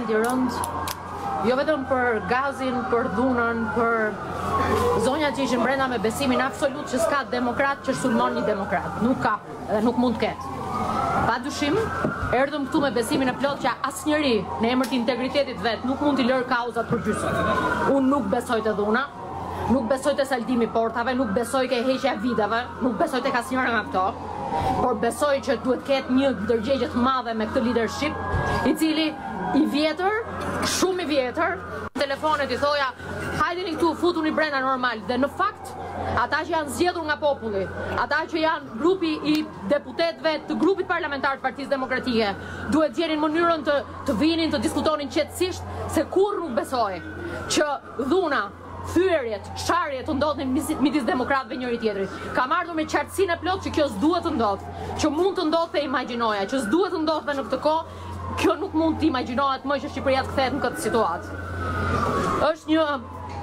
moment i rënd, jo vetëm për gazin, për dhunën, për zonjat që ishin brenda me besimin absolut që s'ka demokrat që sulmon një demokrat. Nuk ka, dhe nuk mund të ketë. Pa dyshim, erdhëm këtu me besimin e plot që asnjëri në emër të integritetit vet nuk mund t'i lërë kauzat për gjysmë. Unë nuk besoj te dhuna, nuk besoj te saldimi portave, nuk besoj ke heqja viteve, nuk besoj tek asnjëra nga këto, por besoj që duhet ketë një ndërgjegje të madhe me këtë leadership, i cili i vjetër, shumë i vjetër, telefonet i thoja, hajdeni këtu, futuni brenda normal, dhe në fakt, ata që janë zgjedhur nga populli, ata që janë grupi i deputetëve të grupit parlamentar të Partisë Demokratike, duhet gjenin mënyrën të vinin, të diskutonin qetësisht, se kur nuk besoj që dhuna, thyerjet, sharjet të ndodhin midis demokratëve njëri tjetrit. Kam ardhur me qartësinë e plot që kjo s'duhet të ndodhë, që mund të ndodhë dhe imagjinoja, që s'duhet të ndodhë në këtë kohë, kjo nuk mund të imagjinohet më që Shqipëria të kthehet në këtë situatë. Është një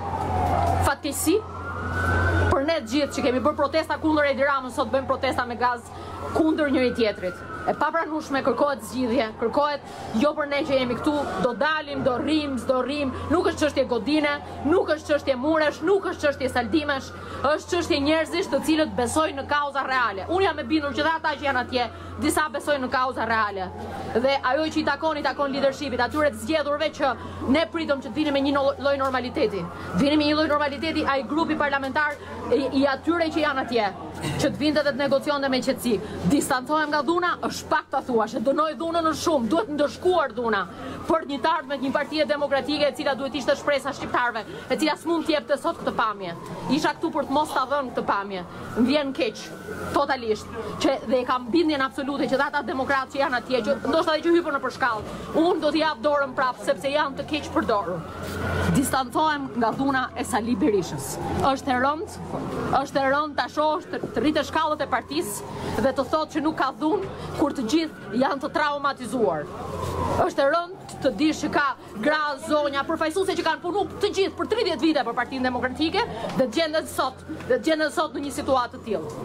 fatkeqësi për ne të gjithë që kemi bërë protesta kundër Edi Ramës, sot bëjmë protesta me gaz kundër njëri tjetrit. E papranueshme kërkohet zgjidhje, kërkohet jo për ne që jemi këtu, do dalim, do rrim, nuk është çështje godine, nuk është çështje muresh, nuk është çështje saldimesh, është çështje njerëzish të cilët besojnë në kauza reale. Unë jam e bindur që dhe ata që janë atje, disa besojnë në kauza reale. Dhe ajo që i takon leadershipit, atyre të zgjedhurve që ne pritëm që të vini me një lloj normaliteti. Vini me një lloj normaliteti ai grupi parlamentar i atyre që janë atje, që të vinte dhe të negocionte me qetësi. Distancohem nga dhuna, është pak ta thuash, e dënoj dhunën në shumë, duhet ndëshkuar dhuna për një të ardhme një partie demokratike e cila duhet ishte shpresa shqiptarëve, e cila s'mund të jepte sot këtë pamje. Isha këtu për të mos ta dhënë këtë pamje. Më vjen keq, totalisht, që dhe kam bindjen absolute që ata demokratë që janë atje, që ndoshta edhe që hypën në përshkallë, unë do t'i jap dorën prapë sepse janë të keq përdorur. Distancohem nga dhuna e Sali Berishës. Është e rëndë ta shohësh të rritë shkallët e partisë dhe të thotë që nuk ka dhunë kur të gjithë janë të traumatizuar. Është e rëndë të dish që ka gra, zonja, përfaqësuese që kanë punu të gjithë për 30 vite për Partinë Demokratike dhe të gjendet sot në një situatë të tillë.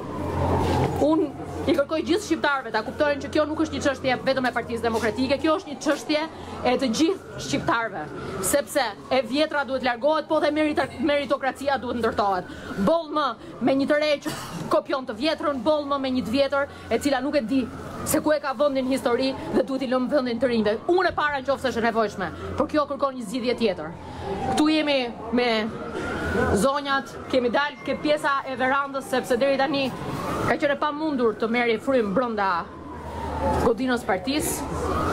Unë i kërkoj gjithë shqiptarëve ta kuptojnë që kjo nuk është një çështje vetëm e Partisë Demokratike, kjo është një çështje e të gjithë shqiptarëve, sepse e vjetra duhet largohet, po dhe meritokracia duhet ndërtohet. Boll më me një të re që kopjon të vjetrën, boll më me një të vjetër e cila nuk e di se ku e ka vendin histori dhe duhet i lëmë vendin të rinjve. Unë e para nëse është e nevojshme, por kjo kërkon një zgjidhje tjetër. Ktu jemi me zonjat, kemi dalë ke pjesa e verandës sepse deri tani ka qenë pamundur të merri frym brenda godinës partisë.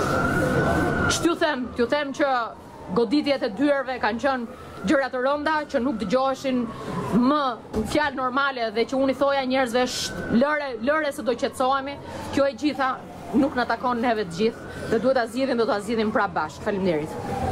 T'ju them që goditjet e dyerve kanë qenë gjëra të rënda që nuk dëgjoheshin më fjalë normale dhe që unë i thoja njerëzve lëre se do qetësohemi. Kjo e gjitha nuk na takon neve të gjithë dhe duhet ta zgjidhim, do ta zgjidhim prapë bashkë. Faleminderit.